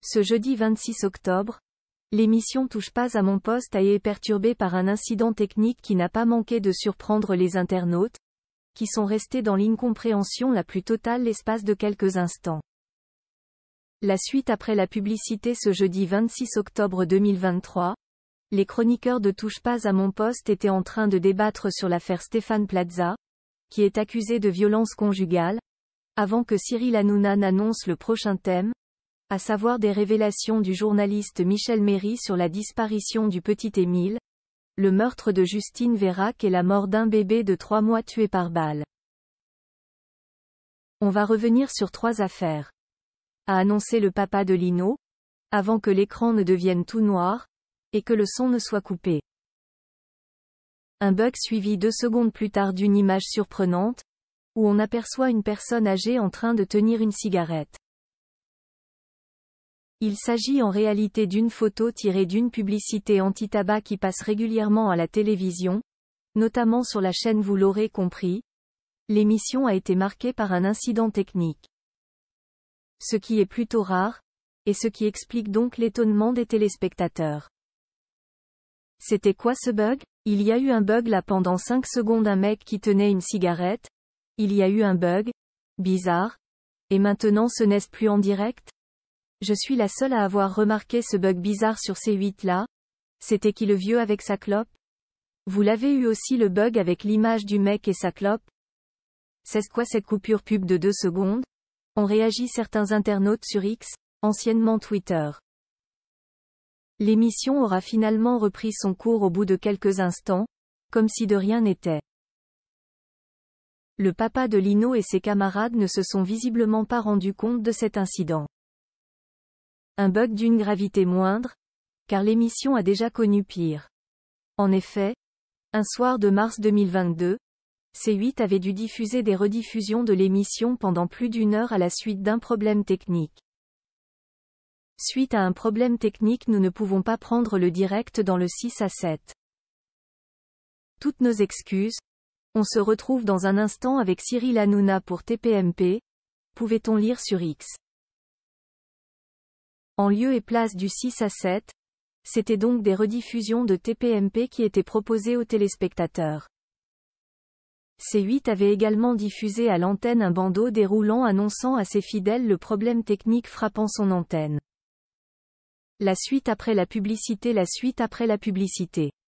Ce jeudi 26 octobre, l'émission Touche pas à mon poste a été perturbée par un incident technique qui n'a pas manqué de surprendre les internautes, qui sont restés dans l'incompréhension la plus totale l'espace de quelques instants. La suite après la publicité ce jeudi 26 octobre 2023, les chroniqueurs de Touche pas à mon poste étaient en train de débattre sur l'affaire Stéphane Plaza, qui est accusé de violence conjugale, avant que Cyril Hanouna n'annonce le prochain thème, à savoir des révélations du journaliste Michel Méry sur la disparition du petit Émile, le meurtre de Justine Vérac et la mort d'un bébé de 3 mois tué par balle. On va revenir sur 3 affaires. A annoncé le papa de Lino, avant que l'écran ne devienne tout noir, et que le son ne soit coupé. Un bug suivi 2 secondes plus tard d'une image surprenante, où on aperçoit une personne âgée en train de tenir une cigarette. Il s'agit en réalité d'une photo tirée d'une publicité anti-tabac qui passe régulièrement à la télévision, notamment sur la chaîne Vous l'aurez compris. L'émission a été marquée par un incident technique. Ce qui est plutôt rare, et ce qui explique donc l'étonnement des téléspectateurs. C'était quoi ce bug? Il y a eu un bug là pendant 5 secondes, un mec qui tenait une cigarette. Il y a eu un bug. Bizarre. Et maintenant ce n'est plus en direct? Je suis la seule à avoir remarqué ce bug bizarre sur ces 8 là. C'était qui le vieux avec sa clope? Vous l'avez eu aussi le bug avec l'image du mec et sa clope? C'est quoi cette coupure pub de 2 secondes? Ont réagi certains internautes sur X, anciennement Twitter. L'émission aura finalement repris son cours au bout de quelques instants, comme si de rien n'était. Le papa de Lino et ses camarades ne se sont visiblement pas rendus compte de cet incident. Un bug d'une gravité moindre, car l'émission a déjà connu pire. En effet, un soir de mars 2022, C8 avait dû diffuser des rediffusions de l'émission pendant plus d'1 heure à la suite d'un problème technique. Suite à un problème technique, nous ne pouvons pas prendre le direct dans le 6 à 7. Toutes nos excuses. On se retrouve dans un instant avec Cyril Hanouna pour TPMP, pouvait-on lire sur X. En lieu et place du 6 à 7, c'était donc des rediffusions de TPMP qui étaient proposées aux téléspectateurs. C8 avait également diffusé à l'antenne un bandeau déroulant annonçant à ses fidèles le problème technique frappant son antenne. La suite après la publicité.